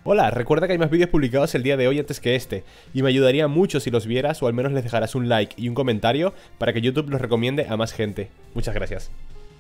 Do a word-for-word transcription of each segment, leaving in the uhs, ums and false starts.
Hola, recuerda que hay más vídeos publicados el día de hoy antes que este, y me ayudaría mucho si los vieras o al menos les dejarás un like y un comentario para que YouTube los recomiende a más gente. Muchas gracias.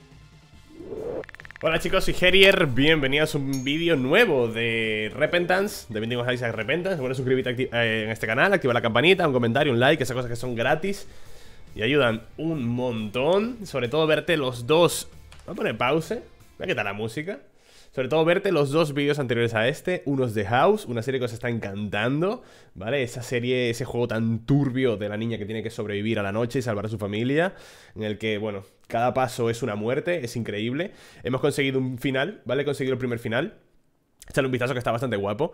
Hola chicos, soy Herier, bienvenidos a un vídeo nuevo de Repentance, de Binding of Isaac Repentance. Recuerda suscribirte eh, en este canal, activar la campanita, un comentario, un like, esas cosas que son gratis y ayudan un montón. Sobre todo verte los dos... Voy a poner pause, voy a quitar la música. Sobre todo verte los dos vídeos anteriores a este. Uno es The House, una serie que os está encantando, ¿vale? Esa serie, ese juego tan turbio de la niña que tiene que sobrevivir a la noche y salvar a su familia, en el que, bueno, cada paso es una muerte, es increíble. Hemos conseguido un final, ¿vale? He conseguido el primer final. Échale un vistazo que está bastante guapo.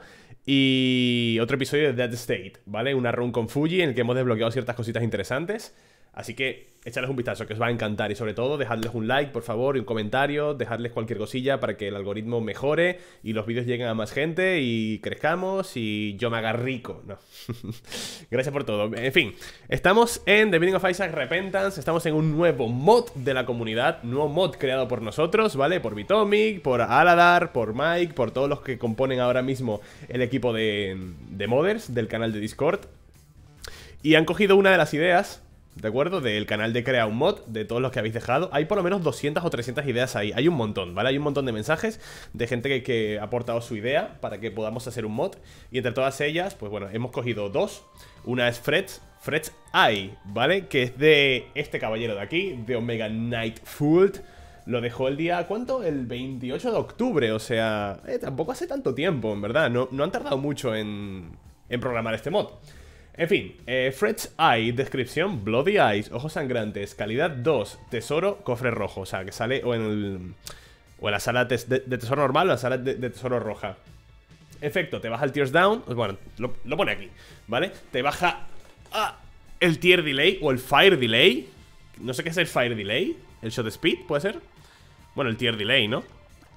Y otro episodio de Dead State, ¿vale? Una run con Fuji en el que hemos desbloqueado ciertas cositas interesantes. Así que échales un vistazo, que os va a encantar. Y sobre todo, dejadles un like, por favor, y un comentario. Dejadles cualquier cosilla para que el algoritmo mejore y los vídeos lleguen a más gente y crezcamos y yo me haga rico. No. Gracias por todo. En fin, estamos en The Binding of Isaac Repentance. Estamos en un nuevo mod de la comunidad. Nuevo mod creado por nosotros, ¿vale? Por Bitomic, por Aladar, por Mike, por todos los que componen ahora mismo el equipo de, de modders del canal de Discord. Y han cogido una de las ideas, ¿de acuerdo? Del canal de Crea un Mod, de todos los que habéis dejado. Hay por lo menos doscientas o trescientas ideas ahí. Hay un montón, ¿vale? Hay un montón de mensajes de gente que, que ha aportado su idea para que podamos hacer un mod. Y entre todas ellas, pues bueno, hemos cogido dos. Una es Fred's, Fred's Eye, ¿vale? Que es de este caballero de aquí, de Omega Nightfold. Lo dejó el día, ¿cuánto? El veintiocho de octubre, o sea... Eh, tampoco hace tanto tiempo, en verdad. No, no han tardado mucho en, en programar este mod. En fin, eh, Fred's Eye, descripción, Bloody Eyes, ojos sangrantes, calidad dos, tesoro, cofre rojo. O sea, que sale o en el, o en la sala de, de, de tesoro normal o en la sala de, de tesoro roja. Efecto, te baja el Tears Down, bueno, lo, lo pone aquí, ¿vale? Te baja ah, el Tear Delay o el Fire Delay. No sé qué es el Fire Delay. El Shot Speed, ¿puede ser? Bueno, el Tear Delay, ¿no?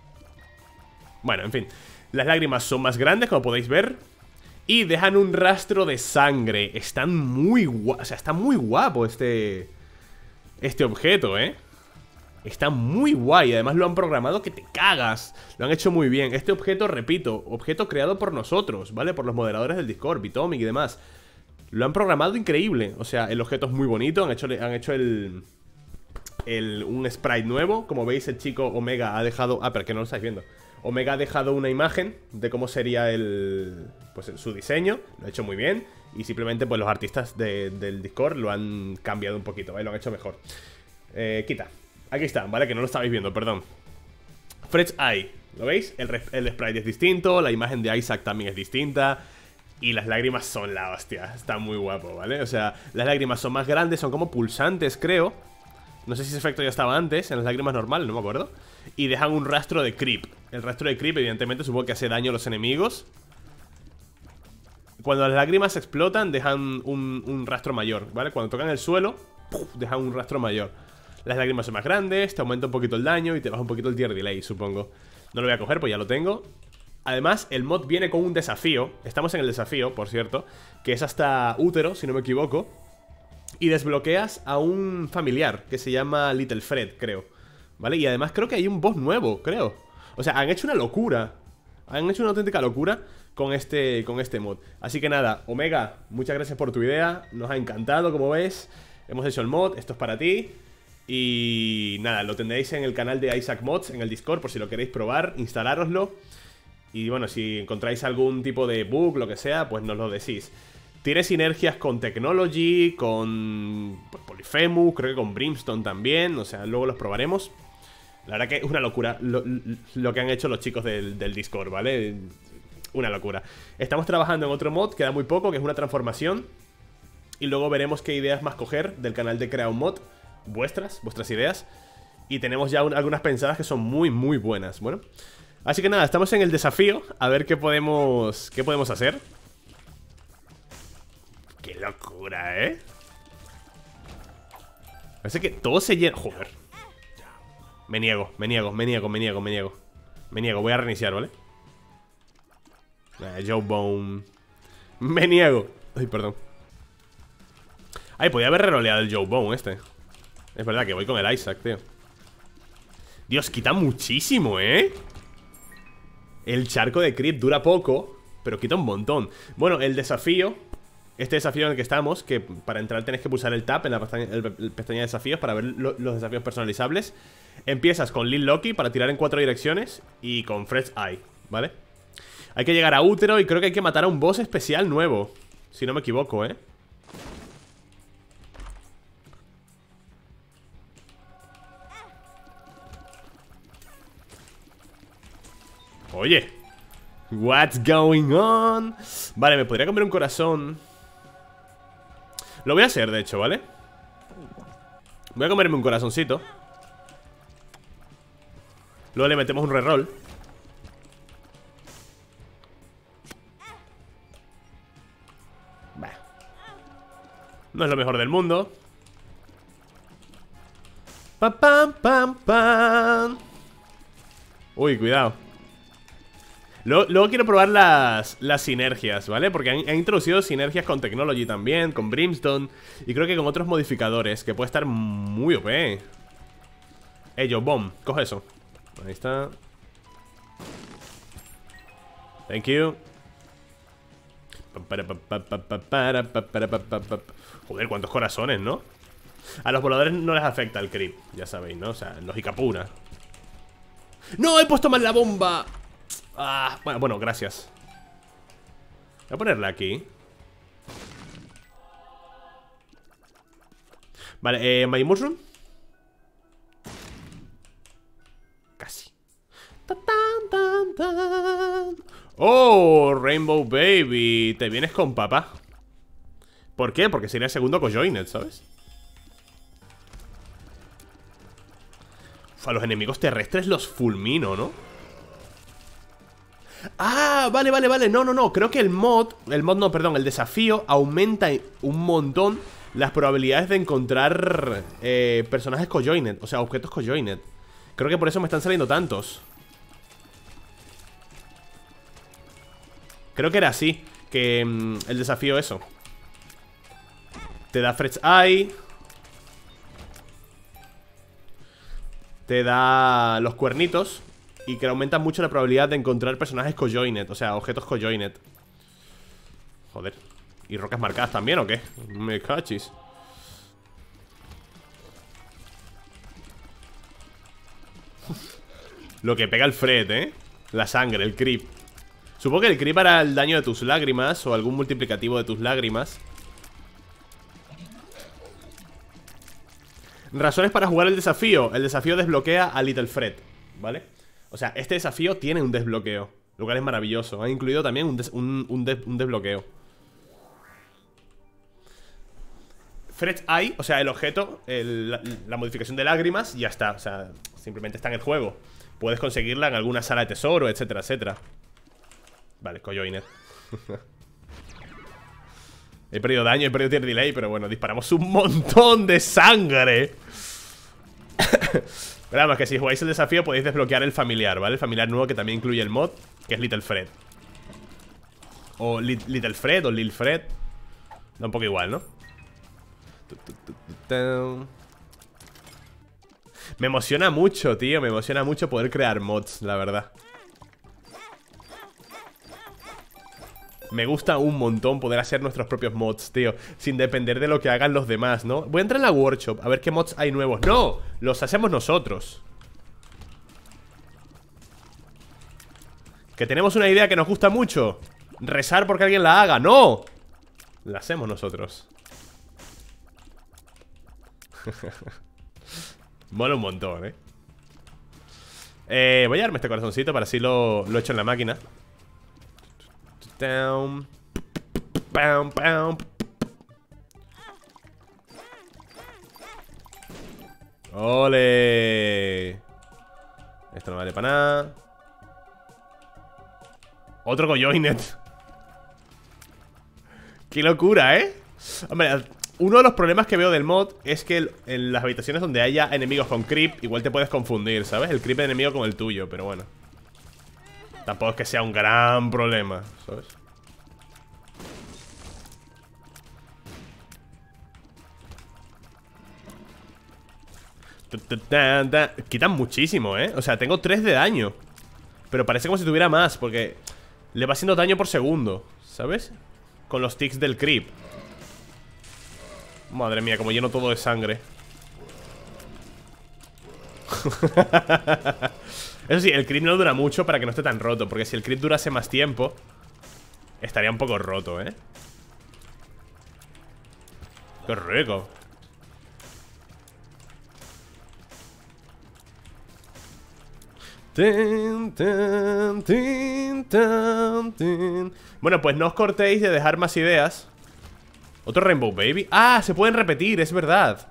Bueno, en fin, las lágrimas son más grandes, como podéis ver, y dejan un rastro de sangre. Están muy guapos. O sea, está muy guapo este Este objeto, ¿eh? Está muy guay. Además lo han programado que te cagas. Lo han hecho muy bien. Este objeto, repito, objeto creado por nosotros, ¿vale? Por los moderadores del Discord, Bitomic y demás. Lo han programado increíble. O sea, el objeto es muy bonito. Han hecho, han hecho el, el un sprite nuevo. Como veis, el chico Omega ha dejado... Ah, pero que no lo estáis viendo. Omega ha dejado una imagen de cómo sería el... pues su diseño, lo ha hecho muy bien. Y simplemente pues los artistas de, del Discord lo han cambiado un poquito, ¿vale? Lo han hecho mejor. eh, Quita, aquí está, ¿vale? Que no lo estabais viendo, perdón. Fred's Eye, ¿lo veis? El, el sprite es distinto, la imagen de Isaac también es distinta. Y las lágrimas son la hostia, está muy guapo, ¿vale? O sea, las lágrimas son más grandes, son como pulsantes, creo. No sé si ese efecto ya estaba antes, en las lágrimas normales, no me acuerdo. Y dejan un rastro de creep. El rastro de creep, evidentemente, supongo que hace daño a los enemigos. Cuando las lágrimas explotan, dejan un, un rastro mayor, ¿vale? Cuando tocan el suelo, ¡puf!, dejan un rastro mayor. Las lágrimas son más grandes, te aumenta un poquito el daño y te baja un poquito el Tear Delay, supongo. No lo voy a coger, pues ya lo tengo. Además, el mod viene con un desafío. Estamos en el desafío, por cierto, que es hasta útero, si no me equivoco. Y desbloqueas a un familiar que se llama Little Fred, creo, ¿vale? Y además creo que hay un boss nuevo, creo. O sea, han hecho una locura. Han hecho una auténtica locura con este, con este mod. Así que nada, Omega, muchas gracias por tu idea. Nos ha encantado, como ves. Hemos hecho el mod, esto es para ti. Y nada, lo tendréis en el canal de Isaac Mods, en el Discord, por si lo queréis probar, instalároslo. Y bueno, si encontráis algún tipo de bug, lo que sea, pues nos lo decís. Tiene sinergias con Technology, con pues, Polyphemus, creo que con Brimstone también. O sea, luego los probaremos. La verdad que es una locura lo, lo que han hecho los chicos del, del Discord, ¿vale? Una locura. Estamos trabajando en otro mod, queda muy poco, que es una transformación. Y luego veremos qué ideas más coger del canal de Crea un Mod. Vuestras, vuestras ideas. Y tenemos ya un, algunas pensadas que son muy, muy buenas. Bueno, así que nada, estamos en el desafío. A ver qué podemos, qué podemos hacer. ¡Qué locura, eh! Parece que todo se llena... Joder. Me niego, me niego, me niego, me niego, me niego. Me niego, voy a reiniciar, ¿vale? Eh, Joe Bone. Me niego. Ay, perdón. Ay, podía haber reroleado el Joe Bone este. Es verdad que voy con el Isaac, tío. Dios, quita muchísimo, ¿eh? El charco de creep dura poco. pero quita un montón. Bueno, el desafío, este desafío en el que estamos, que para entrar tenés que pulsar el tab en la pestaña, el, el pestaña de desafíos para ver lo, los desafíos personalizables. Empiezas con Lil Loki para tirar en cuatro direcciones y con Fresh Eye, ¿vale? Hay que llegar a Útero y creo que hay que matar a un boss especial nuevo, si no me equivoco, ¿eh? Oye, what's going on? Vale, me podría comer un corazón. Lo voy a hacer, de hecho, ¿vale? Voy a comerme un corazoncito. Luego le metemos un reroll. Bah. No es lo mejor del mundo. Pam, pam, pam, pam. Uy, cuidado. Luego, luego quiero probar las, las sinergias, ¿vale? Porque han, han introducido sinergias con Technology también, con Brimstone y creo que con otros modificadores, que puede estar muy O P. Ey, yo, bomb, coge eso. Ahí está. Thank you. Joder, cuántos corazones, ¿no? A los voladores no les afecta el creep, ya sabéis, ¿no? O sea, lógica pura. ¡No! ¡He puesto mal la bomba! Ah, bueno, bueno, gracias. Voy a ponerla aquí. Vale, eh, My Mushroom. Casi. Oh, Rainbow Baby. Te vienes con papá. ¿Por qué? Porque sería el segundo Cojoinet, ¿sabes? Uf, a los enemigos terrestres los fulmino, ¿no? Ah, vale, vale, vale. No, no, no. Creo que el mod, el mod no, perdón, el desafío aumenta un montón las probabilidades de encontrar eh, personajes Cojoinet, o sea, objetos Cojoinet. Creo que por eso me están saliendo tantos. Creo que era así, que mmm, el desafío eso. Te da Fresh Eye. Te da los cuernitos. Y que aumenta mucho la probabilidad de encontrar personajes Cojoinet, o sea, objetos Cojoinet. Joder. ¿Y rocas marcadas también o qué? Me cachis. Lo que pega el Fred, ¿eh? La sangre, el creep. Supongo que el creep hará el daño de tus lágrimas o algún multiplicativo de tus lágrimas. Razones para jugar el desafío. El desafío desbloquea a Little Fred, ¿vale? O sea, este desafío tiene un desbloqueo, lo cual es maravilloso. Ha incluido también un, des un, un, de un desbloqueo. Fresh Eye, o sea, el objeto, el, la, la modificación de lágrimas, ya está. O sea, simplemente está en el juego. Puedes conseguirla en alguna sala de tesoro, etcétera, etcétera. Vale, Cojoinet. He perdido daño, he perdido tier delay, pero bueno, disparamos un montón de sangre. Pero vamos, que si jugáis el desafío podéis desbloquear el familiar, ¿vale? El familiar nuevo que también incluye el mod, que es Little Fred. O Li Little Fred o Lil Fred. Da un poco igual, ¿no? Me emociona mucho, tío. Me emociona mucho poder crear mods, la verdad. Me gusta un montón poder hacer nuestros propios mods, tío, sin depender de lo que hagan los demás, ¿no? Voy a entrar en la workshop a ver qué mods hay nuevos. ¡No! Los hacemos nosotros. Que tenemos una idea que nos gusta mucho. Rezar porque alguien la haga. ¡No! La hacemos nosotros. Mola un montón, ¿eh? Eh, voy a darme este corazoncito para así lo, lo echo en la máquina. Down. Pam, pam. ¡Ole! Esto no vale para nada. Otro Cojoinet. ¡Qué locura, eh! Hombre, uno de los problemas que veo del mod es que el, en las habitaciones donde haya enemigos con creep, igual te puedes confundir, ¿sabes? El creep enemigo con el tuyo, pero bueno. Tampoco es que sea un gran problema, ¿sabes? Quitan muchísimo, ¿eh? O sea, tengo tres de daño. Pero parece como si tuviera más, porque le va haciendo daño por segundo, ¿sabes? Con los tics del creep. Madre mía, como lleno todo de sangre. Eso sí, el creep no dura mucho para que no esté tan roto, porque si el creep durase más tiempo, estaría un poco roto, ¿eh? ¡Qué rico! Tin, tin, tin, tin, tin. Bueno, pues no os cortéis de dejar más ideas. Otro Rainbow Baby. Ah, se pueden repetir, es verdad.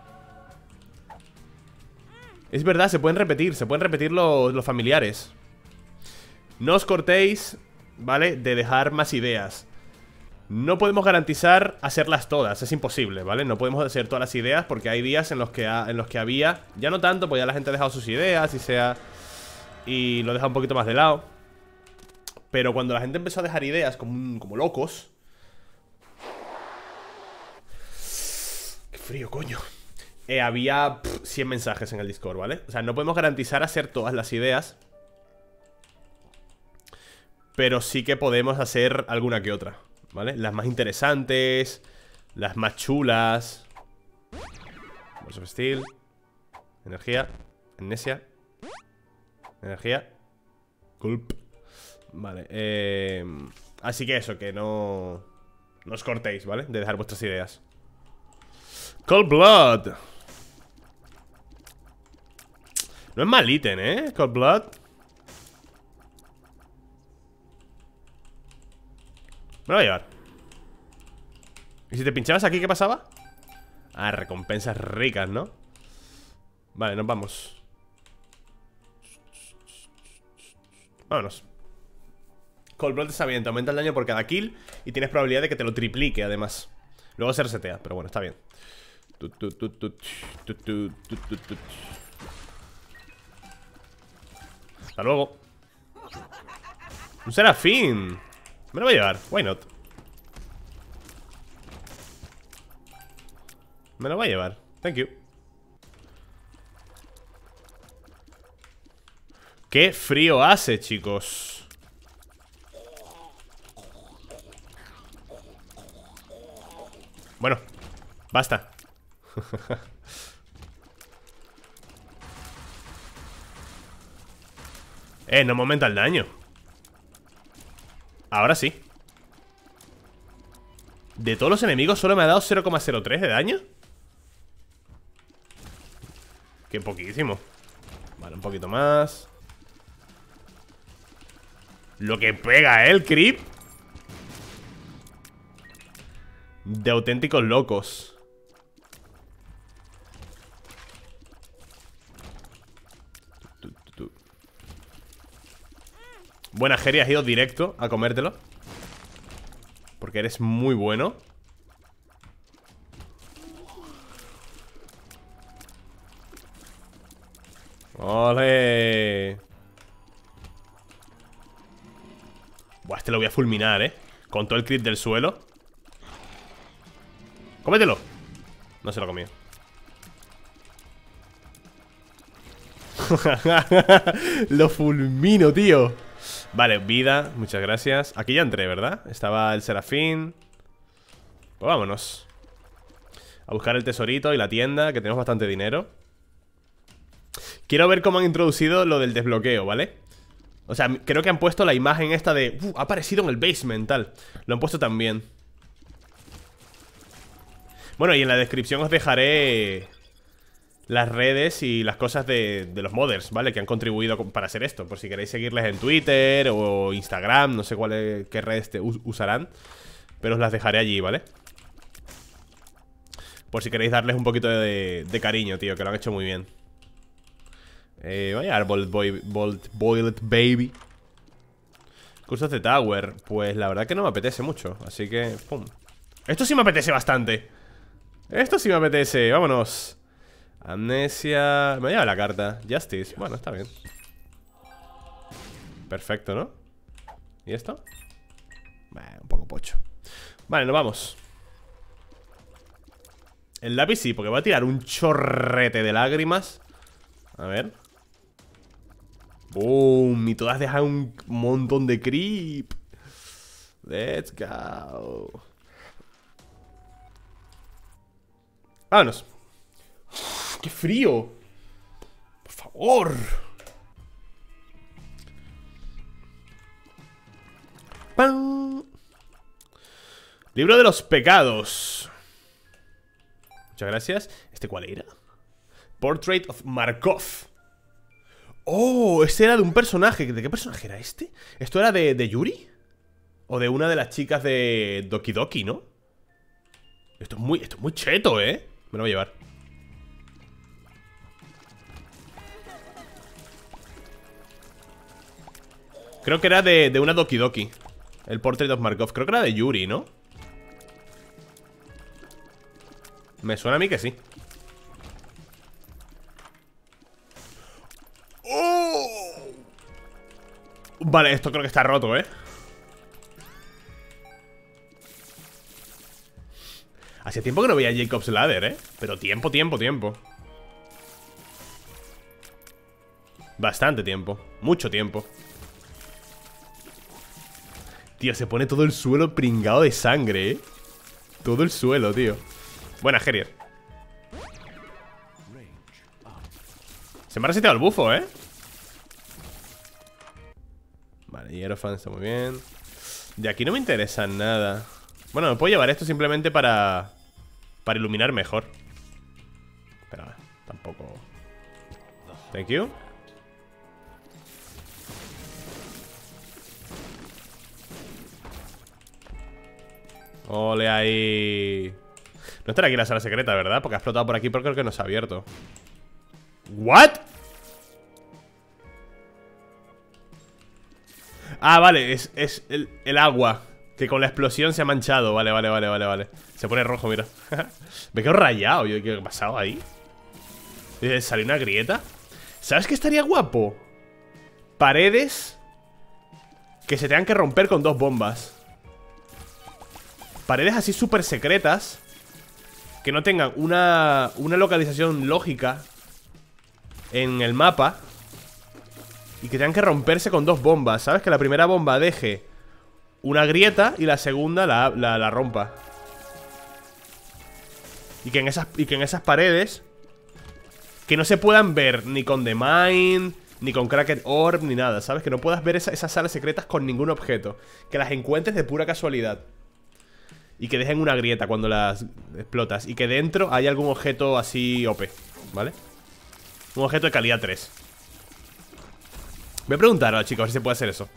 Es verdad, se pueden repetir. Se pueden repetir los, los familiares. No os cortéis, ¿vale? De dejar más ideas. No podemos garantizar hacerlas todas, es imposible, ¿vale? No podemos hacer todas las ideas porque hay días en los que, ha, en los que había. Ya no tanto, pues ya la gente ha dejado sus ideas y sea... Y lo deja un poquito más de lado. Pero cuando la gente empezó a dejar ideas como, como locos. Qué frío, coño. Eh, había pff, cien mensajes en el Discord, ¿vale? O sea, no podemos garantizar hacer todas las ideas, pero sí que podemos hacer alguna que otra, ¿vale? Las más interesantes, las más chulas. Burst of Steel. Energía. Amnesia. Energía. Gulp. Vale, eh, así que eso, que no No os cortéis, ¿vale? De dejar vuestras ideas. Cold Blood. No es mal ítem, ¿eh? Cold Blood. Me lo voy a llevar. ¿Y si te pinchabas aquí, qué pasaba? Ah, recompensas ricas, ¿no? Vale, nos vamos. Vámonos. Cold Blood está bien, te aumenta el daño por cada kill y tienes probabilidad de que te lo triplique, además. Luego se resetea, pero bueno, está bien. Hasta luego. Un Serafín. Me lo voy a llevar, why not. Me lo voy a llevar, thank you. Qué frío hace, chicos. Bueno, basta. Eh, no me aumenta el daño. Ahora sí. De todos los enemigos solo me ha dado cero coma cero tres de daño. Qué poquísimo. Vale, un poquito más. Lo que pega, ¿eh? El creep. De auténticos locos. Buena, Jerry, has ido directo a comértelo porque eres muy bueno. ¡Ole! Buah, este lo voy a fulminar, ¿eh? Con todo el crit del suelo. ¡Cómetelo! No se lo ha comido. Lo fulmino, tío. Vale, vida, muchas gracias. Aquí ya entré, ¿verdad? Estaba el Serafín. Pues vámonos a buscar el tesorito y la tienda, que tenemos bastante dinero. Quiero ver cómo han introducido lo del desbloqueo, ¿vale? O sea, creo que han puesto la imagen esta de... Uh, ha aparecido en el basement, tal. Lo han puesto también. Bueno, y en la descripción os dejaré las redes y las cosas de, de los modders, ¿vale? Que han contribuido para hacer esto. Por si queréis seguirles en Twitter o Instagram. No sé cuál es, qué redes te usarán, pero os las dejaré allí, ¿vale? Por si queréis darles un poquito de, de cariño, tío, que lo han hecho muy bien. Eh, voy a dar Boiled, boy, boiled, boiled Baby. Cursos de Tower. Pues la verdad que no me apetece mucho, así que, pum. Esto sí me apetece bastante. Esto sí me apetece, vámonos. Amnesia. Me lleva la carta, Justice, bueno, está bien. Perfecto, ¿no? ¿Y esto? Bah, un poco pocho. Vale, nos vamos. El lápiz sí, porque voy a tirar un chorrete de lágrimas. A ver. ¡Pum! Y todas dejan un montón de creep. Let's go. Vámonos. Uf, ¡qué frío! Por favor. ¡Pam! Libro de los pecados. Muchas gracias. ¿Este cuál era? Portrait of Markov. Oh, este era de un personaje. ¿De qué personaje era este? ¿Esto era de, de Yuri? ¿O de una de las chicas de Doki Doki, no? Esto es muy, esto es muy cheto, ¿eh? Me lo voy a llevar. Creo que era de, de una Doki Doki. El Portrait of Markov. Creo que era de Yuri, ¿no? Me suena a mí que sí. ¡Oh! Vale, esto creo que está roto, ¿eh? Hacía tiempo que no veía Jacob's Ladder, ¿eh? Pero tiempo, tiempo, tiempo. Bastante tiempo. Mucho tiempo. Tío, se pone todo el suelo pringado de sangre, ¿eh? Todo el suelo, tío. Buena, Gerier. Se me ha reseteado el bufo, ¿eh? Vale, Hierofan está muy bien. De aquí no me interesa nada. Bueno, me puedo llevar esto simplemente para... Para iluminar mejor. Pero tampoco... Thank you. Ole ahí. No estará aquí la sala secreta, ¿verdad? Porque ha explotado por aquí, pero creo que no se ha abierto. ¿What? Ah, vale, es, es el, el agua que con la explosión se ha manchado. Vale, vale, vale, vale, vale. Se pone rojo, mira. Me quedo rayado. Yo, ¿qué ha pasado ahí? ¿Salió una grieta? ¿Sabes qué estaría guapo? Paredes que se tengan que romper con dos bombas. Paredes así súper secretas que no tengan una, una localización lógica en el mapa y que tengan que romperse con dos bombas. ¿Sabes? Que la primera bomba deje una grieta y la segunda la, la, la rompa. Y que, en esas, y que en esas paredes que no se puedan ver ni con The Mind, ni con Cracked Orb, ni nada. ¿Sabes? Que no puedas ver esa, esas salas secretas con ningún objeto. Que las encuentres de pura casualidad. Y que dejen una grieta cuando las explotas. Y que dentro hay algún objeto así O P, ¿vale? Un objeto de calidad tres. Voy a preguntar a los chicos a ver si se puede hacer eso.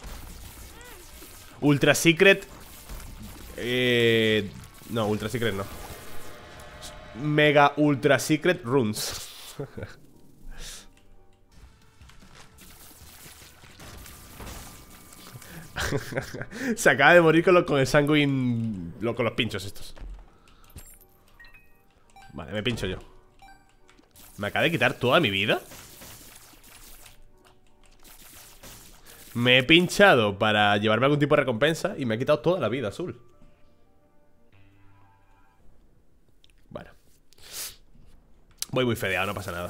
Ultra Secret eh, No, Ultra Secret no. Mega Ultra Secret Runes. Se acaba de morir con, lo, con el sanguine lo, con los pinchos estos. Vale, me pincho yo. ¿Me acaba de quitar toda mi vida? Me he pinchado para llevarme algún tipo de recompensa y me ha quitado toda la vida azul. Bueno. Voy muy fedeado, no pasa nada.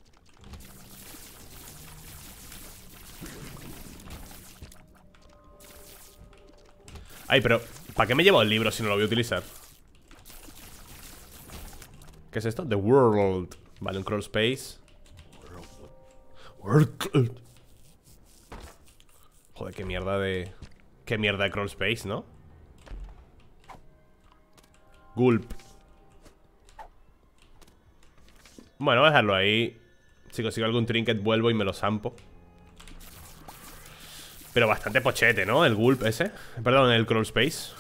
Ay, pero ¿para qué me llevo el libro si no lo voy a utilizar? ¿Qué es esto? The World. Vale, un crawl space. World. Joder, qué mierda de... Qué mierda de crawl space, ¿no? Gulp. Bueno, voy a dejarlo ahí. Si consigo algún trinket vuelvo y me lo zampo. Pero bastante pochete, ¿no? El gulp ese. Perdón, el crawl space.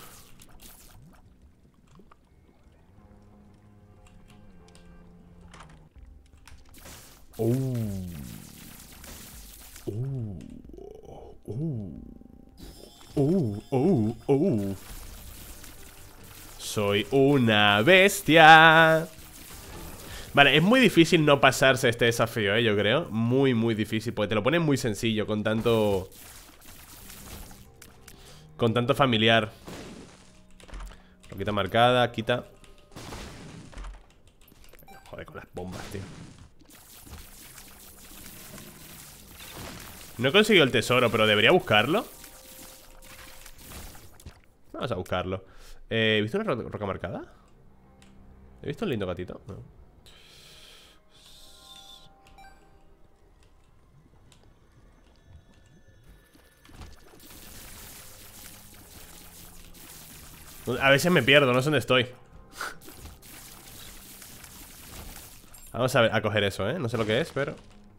Uh. Uh. Uh. Uh. Uh. Uh. Soy una bestia. Vale, es muy difícil no pasarse este desafío, ¿eh? Yo creo. Muy, muy difícil. Porque te lo ponen muy sencillo con tanto... Con tanto familiar. Roquita marcada, quita. Joder, con las bombas, tío. No he conseguido el tesoro, pero debería buscarlo. Vamos a buscarlo. eh, ¿He visto una ro roca marcada? ¿He visto un lindo gatito? No. A veces me pierdo, no sé dónde estoy. Vamos a ver, a coger eso, ¿eh? No sé lo que es, pero...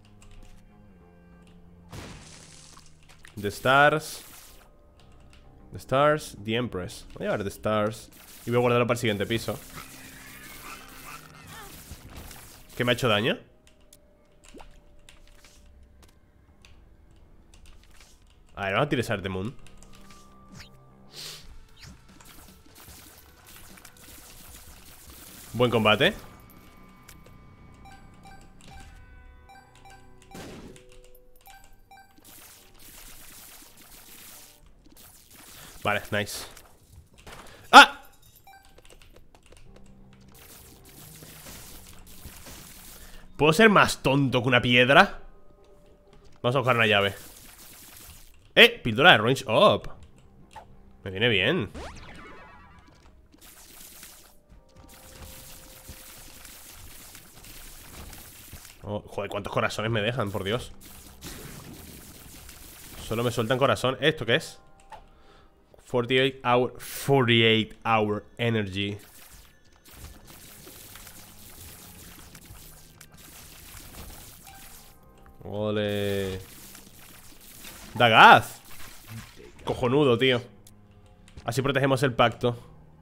The Stars. The Stars, The Empress. Voy a llevar The Stars y voy a guardarlo para el siguiente piso. ¿Qué me ha hecho daño? A ver, vamos a utilizar The Moon. Buen combate. Vale, nice. ¡Ah! ¿Puedo ser más tonto que una piedra? Vamos a buscar una llave. ¡Eh! Píldora de range up. Me viene bien. Oh, joder, cuántos corazones me dejan, por Dios. Solo me sueltan corazón. ¿Esto qué es? cuarenta y ocho hour cuarenta y ocho hour energy. Ole. Dagaz. Cojonudo, tío. Así protegemos el pacto.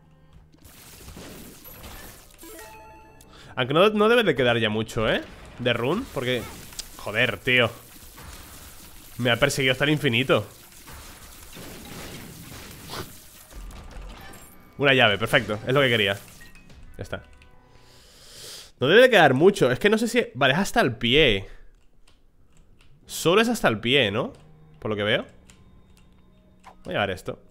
Aunque no, no debe de quedar ya mucho, ¿eh? De run, porque... Joder, tío. Me ha perseguido hasta el infinito. Una llave, perfecto, es lo que quería. Ya está. No debe de quedar mucho. Es que no sé si... Vale, es hasta el pie. Solo es hasta el pie, ¿no? Por lo que veo. Voy a llevar esto.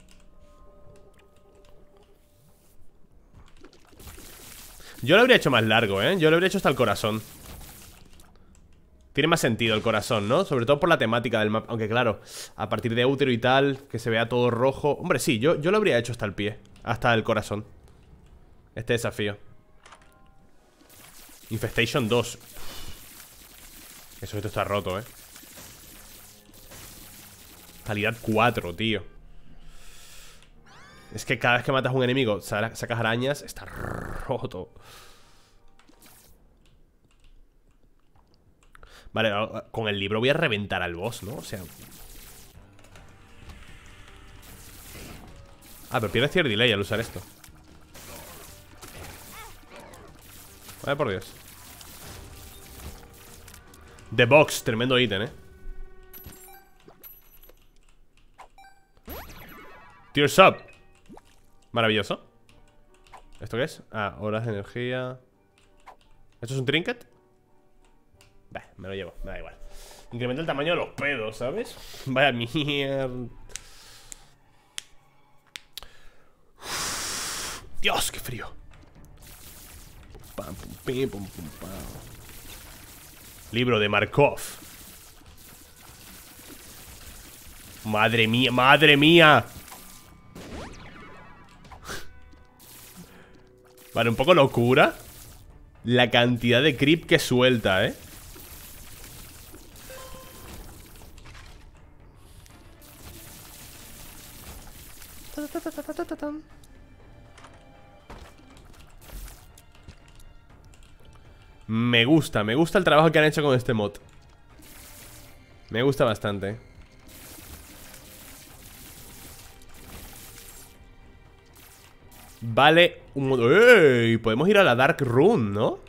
Yo lo habría hecho más largo, ¿eh? Yo lo habría hecho hasta el corazón. Tiene más sentido el corazón, ¿no? Sobre todo por la temática del mapa. Aunque claro, a partir de útero y tal, que se vea todo rojo. Hombre, sí, yo, yo lo habría hecho hasta el pie. Hasta el corazón. Este desafío. Infestation dos. Eso esto está roto, ¿eh? Calidad cuatro, tío. Es que cada vez que matas a un enemigo sacas arañas. Está roto. Vale, con el libro voy a reventar al boss, ¿no? O sea... Ah, pero pierdes tier delay al usar esto. Vale, por Dios. The Box, tremendo ítem, ¿eh? Tears Up. Maravilloso. ¿Esto qué es? Ah, horas de energía. ¿Esto es un trinket? Bah, me lo llevo, me da igual. Incrementa el tamaño de los pedos, ¿sabes? Vaya mierda. Dios, qué frío. Pum, pum, pim, pum, pum, pam. Libro de Markov. Madre mía, madre mía. Vale, un poco locura la cantidad de creep que suelta, ¿eh? Me gusta, me gusta el trabajo que han hecho con este mod. Me gusta bastante. Vale un modo... ¡Ey! Podemos ir a la Dark Room, ¿no?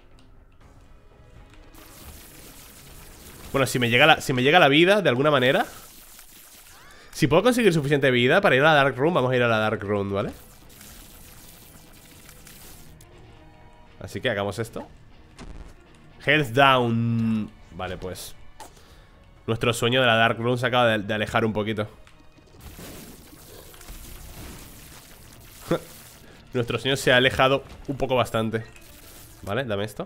Bueno, si me llega la, si me llega la vida, de alguna manera. Si puedo conseguir suficiente vida para ir a la Dark Room, vamos a ir a la Dark Room, ¿vale? Así que hagamos esto. Health down. Vale, pues nuestro sueño de la Dark Room se acaba de, de alejar un poquito. Nuestro sueño se ha alejado un poco bastante. Vale, dame esto.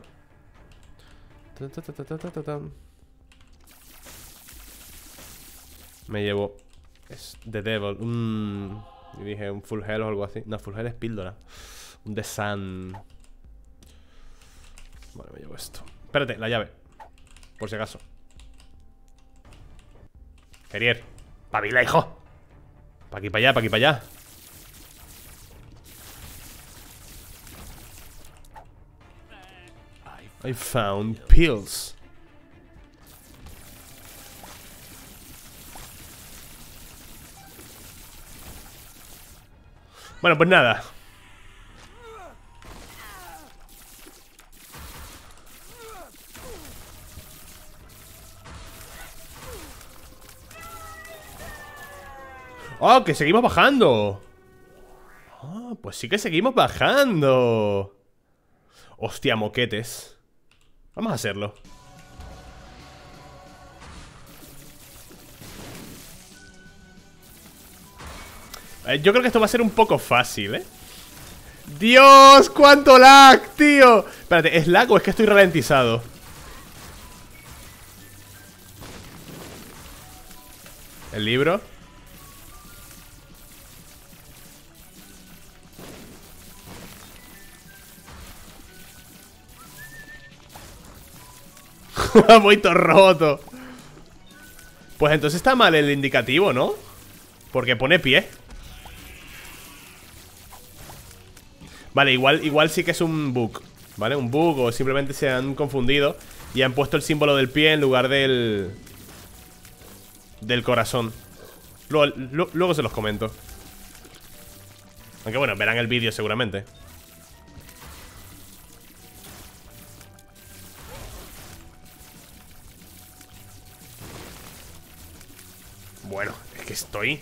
Me llevo... Es The Devil. Un... Y dije un Full Hell o algo así. No, Full Hell es píldora. Un The Sun. Vale, me llevo esto. Espérate, la llave. Por si acaso. Terrier. ¡Pavila, hijo! Pa' aquí, pa' allá, pa' aquí, pa' allá. I found pills. Bueno, pues nada. ¡Oh, que seguimos bajando! Ah, pues sí que seguimos bajando. Hostia, moquetes. Vamos a hacerlo. eh, Yo creo que esto va a ser un poco fácil, ¿eh? ¡Dios! ¡Cuánto lag, tío! Espérate, ¿es lag o es que estoy ralentizado? ¿El libro? Muy roto. Pues entonces está mal el indicativo, ¿no? Porque pone pie. Vale, igual, igual sí que es un bug, ¿vale? Un bug o simplemente se han confundido y han puesto el símbolo del pie en lugar del... del corazón. Luego, lo, luego se los comento. Aunque bueno, verán el vídeo seguramente. Bueno, es que estoy...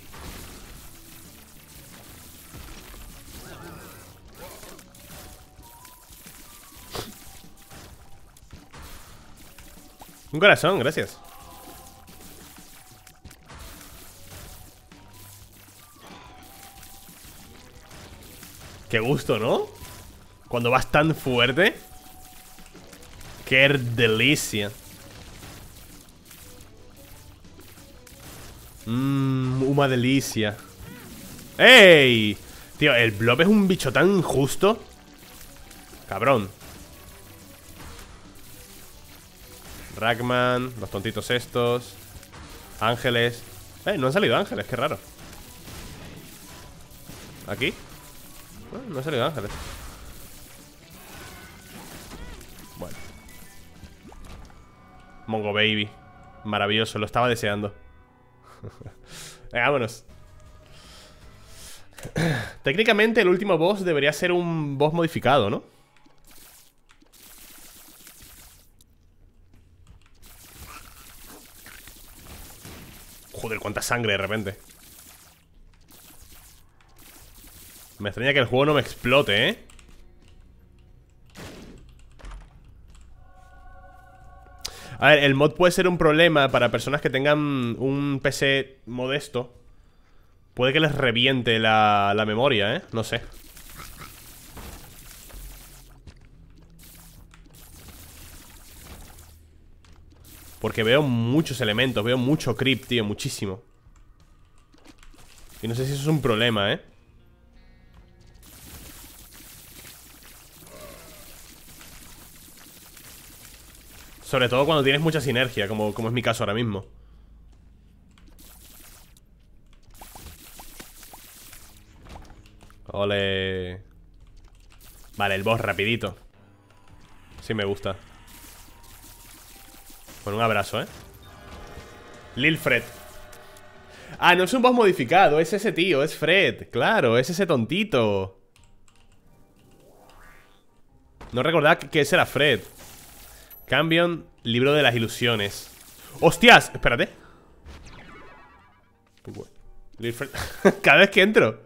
Un corazón, gracias. Qué gusto, ¿no? Cuando vas tan fuerte. Qué delicia. Mmm, una delicia. ¡Ey! Tío, el blob es un bicho tan injusto. Cabrón. Ragman, los tontitos estos. Ángeles. Eh, no han salido ángeles, qué raro. ¿Aquí? No, no han salido ángeles. Bueno. Mongo Baby. Maravilloso, lo estaba deseando. Venga, vámonos. Técnicamente el último boss debería ser un boss modificado, ¿no? Joder, cuánta sangre de repente. Me extraña que el juego no me explote, ¿eh? A ver, el mod puede ser un problema para personas que tengan un P C modesto. Puede que les reviente la, la memoria, ¿eh? No sé. Porque veo muchos elementos, veo mucho creep, tío, muchísimo. Y no sé si eso es un problema, ¿eh? Sobre todo cuando tienes mucha sinergia, como, como es mi caso ahora mismo. Ole. Vale, el boss rapidito. Sí me gusta. Con un abrazo, ¿eh? Lil Fred. Ah, no es un boss modificado, es ese tío, es Fred. Claro, es ese tontito. No recordaba que ese era Fred. Cambion, libro de las ilusiones. ¡Hostias! Espérate. Lil Fred. Cada vez que entro.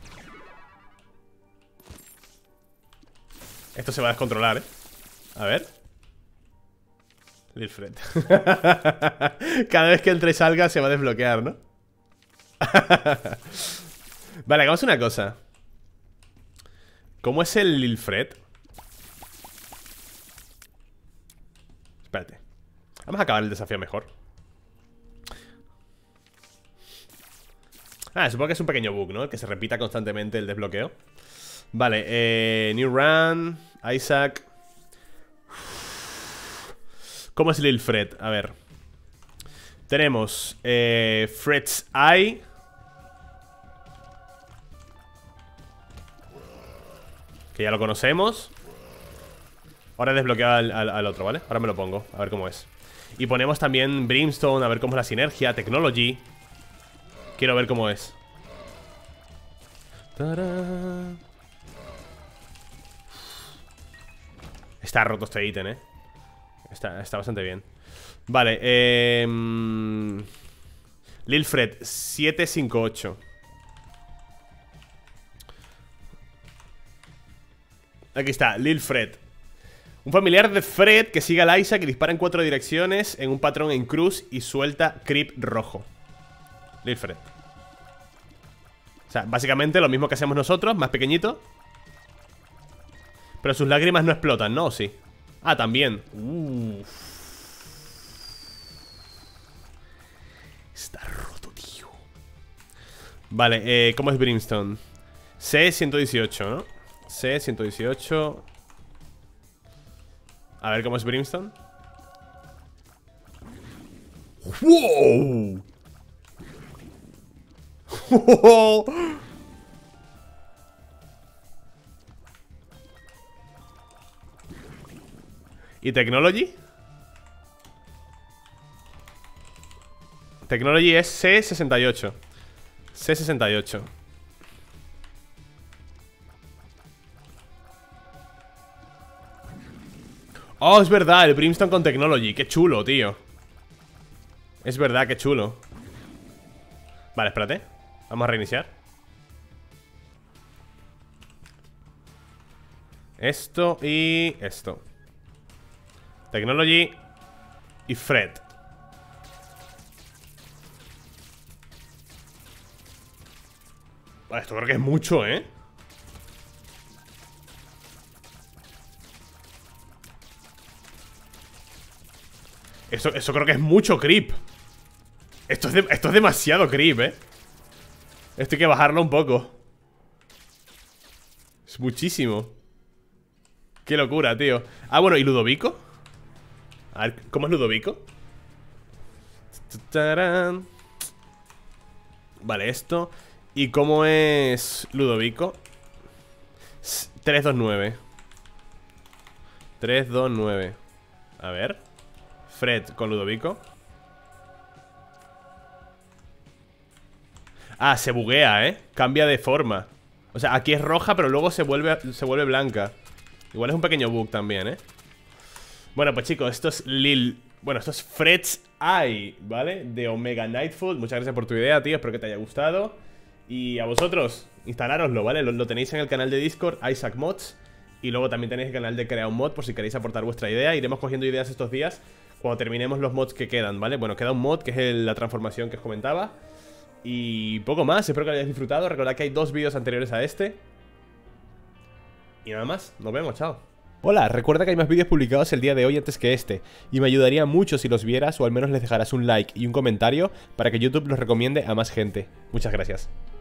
Esto se va a descontrolar, ¿eh? A ver. Lil Fred. Cada vez que entre y salga se va a desbloquear, ¿no? Vale, hagamos una cosa. ¿Cómo es el Lil Fred? Espérate. Vamos a acabar el desafío mejor. Ah, supongo que es un pequeño bug, ¿no? El que se repita constantemente el desbloqueo. Vale, eh, New Run, Isaac. ¿Cómo es Lil Fred? A ver. Tenemos eh, Fred's Eye. Que ya lo conocemos. Ahora he desbloqueado al, al, al otro, ¿vale? Ahora me lo pongo, a ver cómo es. Y ponemos también Brimstone, a ver cómo es la sinergia. Technology. Quiero ver cómo es. ¡Tarán! Está roto este ítem, eh. Está, está bastante bien. Vale, eh... Lil Fred, siete cinco ocho. Aquí está, Lil Fred. Un familiar de Fred que sigue a Isaac, que dispara en cuatro direcciones en un patrón en cruz y suelta creep rojo. Lil Fred. O sea, básicamente lo mismo que hacemos nosotros, más pequeñito. Pero sus lágrimas no explotan, ¿no? ¿O sí? Ah, también. Uff. Está roto, tío. Vale, eh, ¿cómo es Brimstone? C ciento dieciocho, ¿no? C ciento dieciocho. A ver cómo es Brimstone. ¡Wow! ¡Oh! ¿Y Technology? Technology es C sesenta y ocho. C sesenta y ocho. Oh, es verdad, el Brimstone con Technology. Qué chulo, tío. Es verdad, qué chulo. Vale, espérate. Vamos a reiniciar. Esto y esto. Technology y Fred. Vale, esto creo que es mucho, ¿eh? Eso, eso creo que es mucho creep. Esto es, de, esto es demasiado creep, ¿eh? Esto hay que bajarlo un poco. Es muchísimo. Qué locura, tío. Ah, bueno, ¿y Ludovico? A ver, ¿cómo es Ludovico? Vale, esto. ¿Y cómo es Ludovico? tres dos nueve. tres dos nueve. A ver. Fred con Ludovico. Ah, se buguea, ¿eh? Cambia de forma. O sea, aquí es roja, pero luego se vuelve, se vuelve blanca. Igual es un pequeño bug también, ¿eh? Bueno, pues chicos, esto es Lil... Bueno, esto es Fred's Eye, ¿vale? De Omega Nightfall. Muchas gracias por tu idea, tío. Espero que te haya gustado. Y a vosotros, instalároslo, ¿vale? Lo, lo tenéis en el canal de Discord, Isaac Mods. Y luego también tenéis el canal de Crea un Mod por si queréis aportar vuestra idea. Iremos cogiendo ideas estos días cuando terminemos los mods que quedan, ¿vale? Bueno, queda un mod que es el, la transformación que os comentaba. Y poco más, espero que lo hayáis disfrutado. Recordad que hay dos vídeos anteriores a este. Y nada más, nos vemos, chao. Hola, recuerda que hay más vídeos publicados el día de hoy antes que este. Y me ayudaría mucho si los vieras o al menos les dejarás un like y un comentario para que YouTube los recomiende a más gente. Muchas gracias.